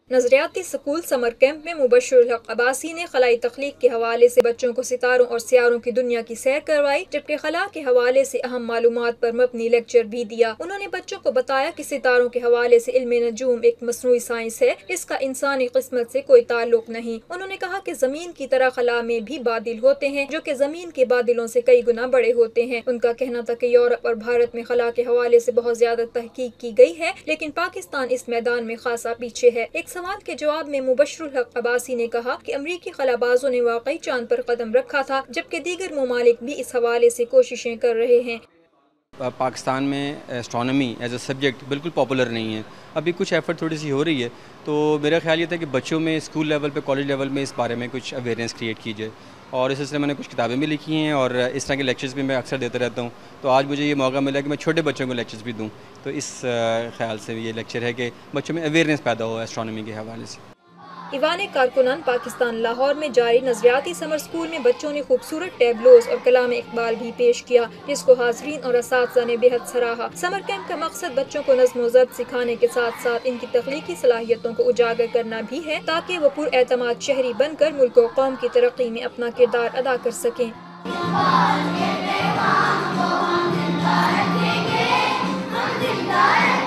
نظریاتی school summer camp میں مبشر عباسی نے خلائی تخلیق کے حوالے سے بچوں کو ستاروں اور سیاروں کی دنیا کی سیر کروائی، جبکہ خلا کے حوالے سے اہم معلومات پر مبنی لیکچر بھی دیا۔ انہوں نے بچوں کو بتایا کہ ستاروں کے حوالے سے علم نجوم ایک مصنوعی سائنس ہے، اس کا انسانی قسمت سے کوئی تعلق نہیں۔ انہوں نے کہا کہ زمین کی طرح خلا میں بھی بادل ہوتے ہیں جو کہ زمین کے بادلوں سے کئی گنا بڑے ہوتے ہیں۔ ان کا کہنا تھا کہ یورپ اور بھارت میں خلا کے حوالے سے بہت زیادہ تحقیق کی گئی ہے، لیکن پاکستان اس میدان میں خاصا پیچھے ہے۔ ایک سوال کے جواب میں مبشر عباسی نے کہا کہ امریکی خلا بازوں نے واقعی چاند پر قدم رکھا تھا، جبکہ دیگر ممالک بھی اس حوالے سے کوششیں کر رہے ہیں۔ پاکستان میں ایسٹرونومی ایز اے سبجیکٹ بالکل پاپولر نہیں ہے، ابھی کچھ ایفرٹ تھوڑی سی ہو رہی ہے، تو میرا خیال یہ تھا کہ بچوں میں اسکول لیول پہ، کالج لیول میں اس بارے میں کچھ اویئرنیس کریٹ کی جائے، اور اس سلسلے میں نے کچھ کتابیں بھی لکھی ہیں اور اس طرح کے لیکچرز بھی میں اکثر دیتا رہتا ہوں۔ تو آج مجھے یہ موقع ملا کہ میں چھوٹے بچوں کو لیکچرز بھی دوں، تو اس خیال سے یہ لیکچر ہے کہ بچوں میں اویئرنیس پیدا ہو ایسٹرونومی کے حوالے سے۔ ایوان کارکنان پاکستان لاہور میں جاری نظریاتی سمر اسکول میں بچوں نے خوبصورت ٹیبلوز اور کلام اقبال بھی پیش کیا، جس کو حاضرین اور اساتذہ نے بے حد سراہا۔ سمر کیمپ کا مقصد بچوں کو نظم و ضبط سکھانے کے ساتھ ساتھ ان کی تخلیقی صلاحیتوں کو اجاگر کرنا بھی ہے، تاکہ وہ پر اعتماد شہری بن کر ملک و قوم کی ترقی میں اپنا کردار ادا کر سکیں۔